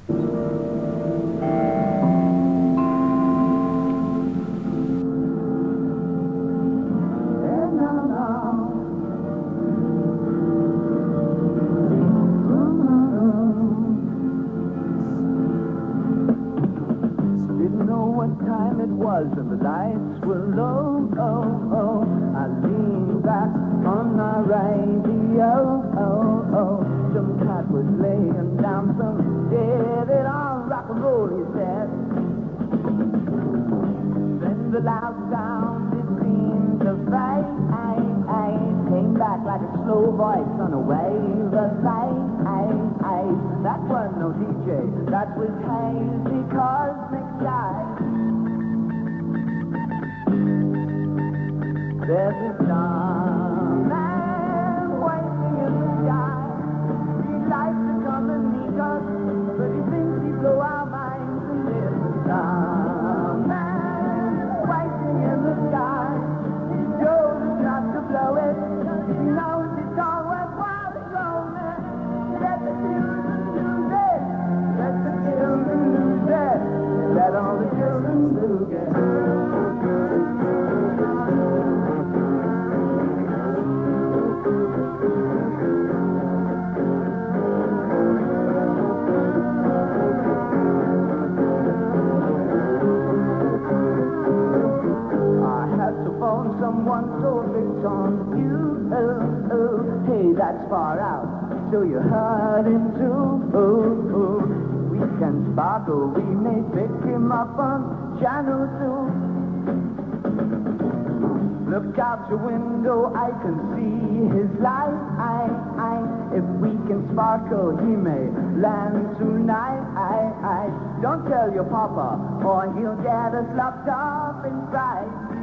And the lights were low, oh, oh. I leaned back on my radio, oh, oh. Some cat was laying down some dead on rock and roll, he said. Then the loud sound, it seemed to fade. Came back like a slow voice on a wave of light. That was no DJ, that was hazy cosmic light. There's a starman waiting in the sky. He'd like to come and meet us, but he thinks he'd blow our minds. And there's a starman waiting in the sky. He told us not to blow it. He knows it's all worthwhile blowing. Let the children lose it. Let the children lose it. Let all the children lose it. Someone so fixed on you, oh, oh. Hey, that's far out, so you heard him too, oh, oh. We can sparkle, we may pick him up on channel 2. Look out your window, I can see his light. If we can sparkle, he may land tonight. Don't tell your papa, or he'll get us locked up inside.